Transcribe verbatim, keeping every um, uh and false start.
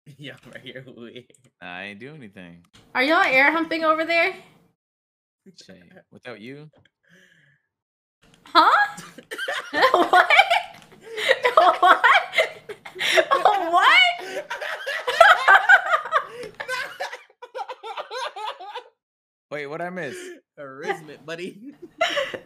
Yeah, right here. Weird. I ain't do anything. Are y'all air humping over there? Shay, without you, Huh? What? What? What? wait, what I miss? Charisma, buddy.